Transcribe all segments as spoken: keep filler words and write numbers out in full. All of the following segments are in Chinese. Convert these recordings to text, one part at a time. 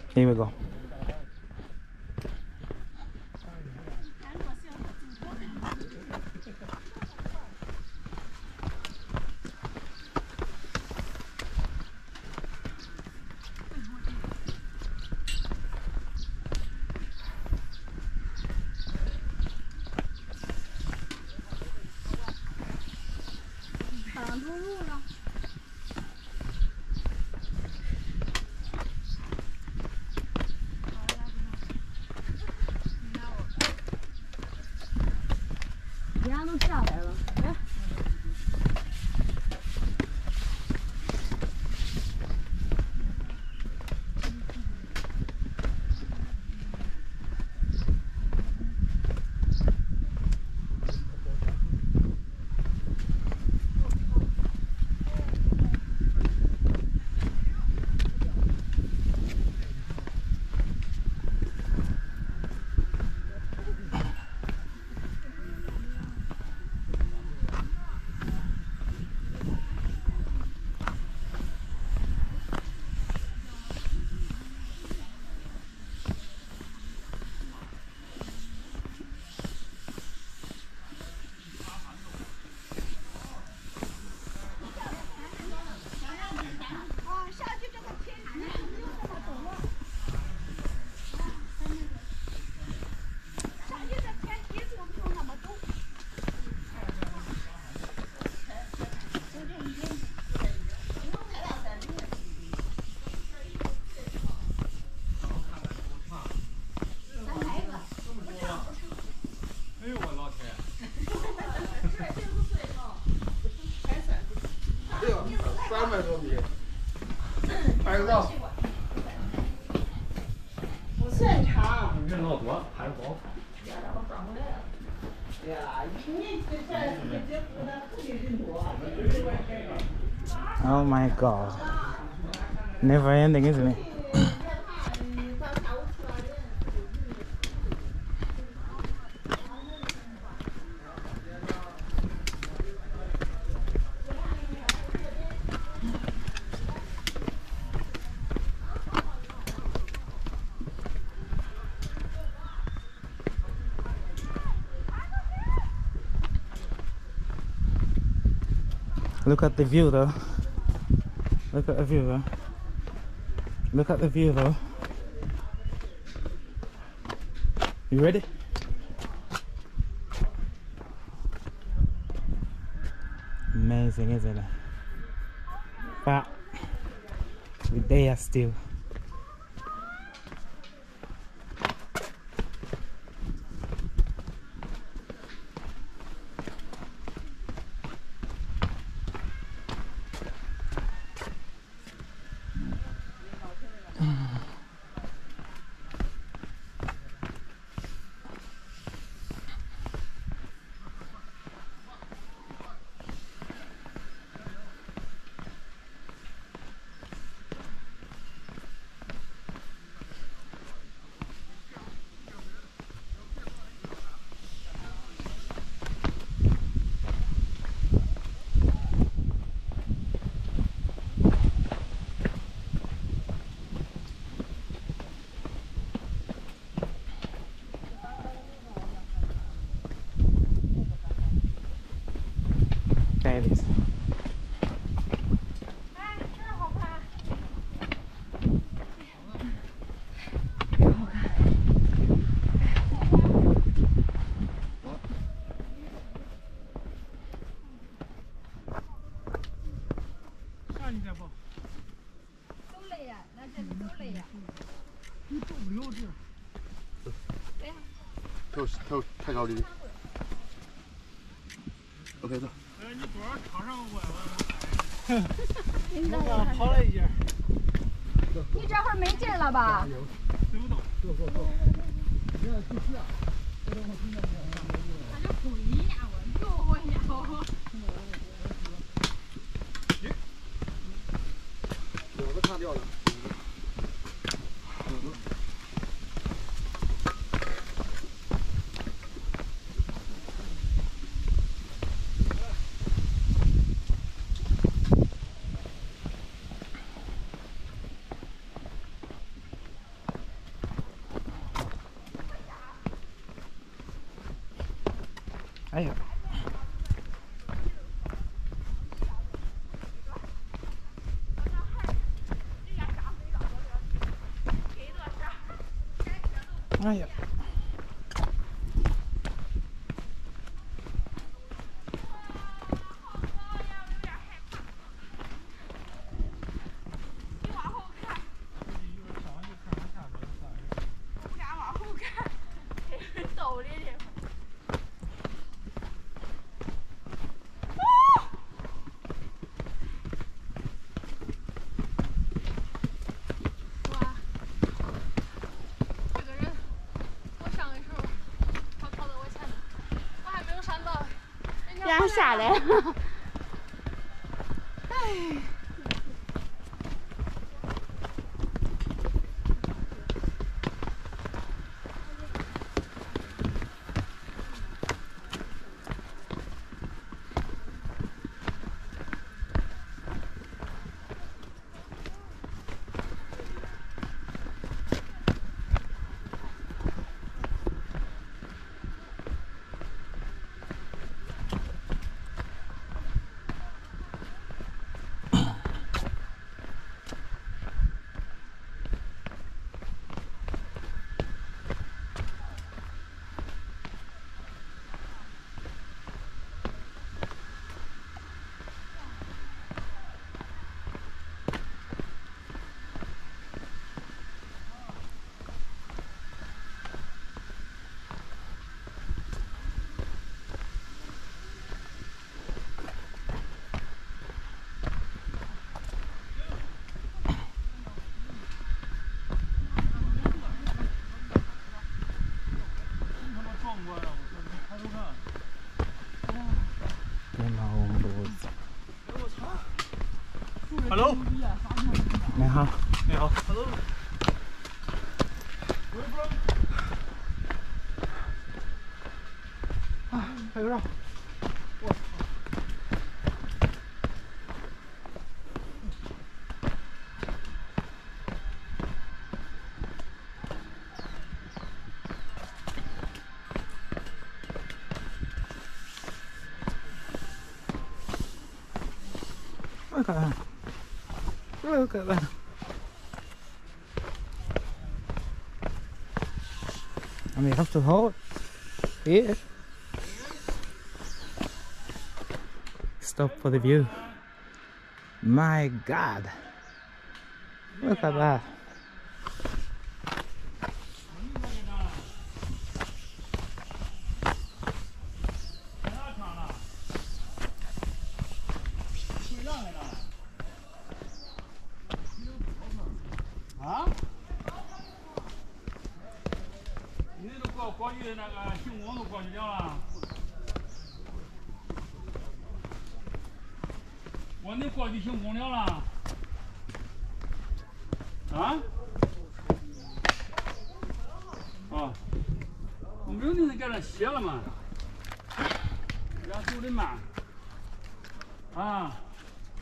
Here we go. Oh my god. Never ending, isn't it? Look at the view though. Look at the view though. Look at the view though. You ready? Amazing, isn't it? But we're there still. There it is. 头头太高了。OK 走。 哎，你多少场上我我跑了一截。 你这会儿没劲了吧？ 走不动。 走走走。你要继续啊！他就滚一下我，就我一下。 两个卡掉了。 哎呀！哎呀！ 抖的的。哇！这个人，我上的时候，他跑到我前头，我还没有上到，人家下来了。哎。 Hello， 你好， 你好 ，Hello。 啊，拍个照。我操！Look at that. Look at that. And we have to hold here. Stop for the view. My God. Look at that. Ah? 你那都过过去那个行宫都过去了。我那过去行宫了了。啊？啊？我没有你那给那写了嘛？人家走的慢。啊？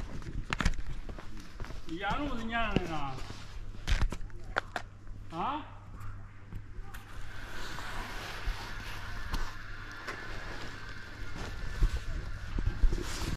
烟路是撵来的。啊？